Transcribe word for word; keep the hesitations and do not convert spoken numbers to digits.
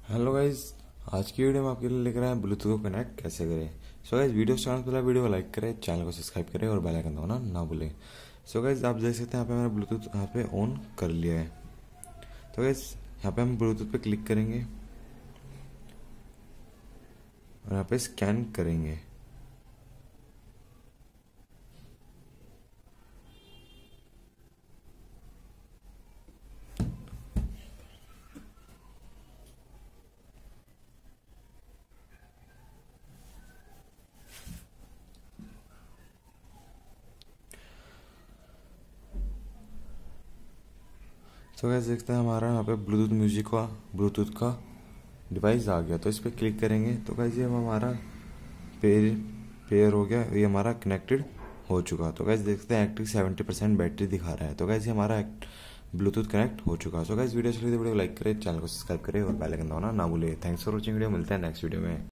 Hello guys. आज की video में आपके लिए लेकर आए हैं ब्लूटूथ को कनेक्ट कैसे करें। सो गाइज वीडियो स्टार्ट से पहले वीडियो को लाइक करें, चैनल को सब्सक्राइब करें और बेल आइकन दबाना ना भूलें। सो गाइज आप देख सकते हैं यहाँ पे मैंने ब्लूटूथ यहाँ पे ऑन कर लिया है। तो गाइज यहाँ पे हम ब्लूटूथ पे क्लिक करेंगे और यहाँ पे स्कैन करेंगे। तो गाइस देखते हैं हमारा यहाँ पे ब्लूटूथ म्यूजिक का ब्लूटूथ का डिवाइस आ गया। तो इस पर क्लिक करेंगे तो गाइस ये हमारा पेयर पेयर हो गया, ये हमारा कनेक्टेड हो चुका। तो गाइस देखते हैं एक्टिव सेवेंटी परसेंट बैटरी दिखा रहा है। तो गाइस ये हमारा ब्लूटूथ कनेक्ट हो चुका। सो गाइस वीडियो चलिए वीडियो को लाइक करें, चैनल को सब्सक्राइब करें और बेल आइकन दबाना ना भूलिए। थैंक्स फॉर वॉचिंग वीडियो, मिलते हैं नेक्स्ट वीडियो में।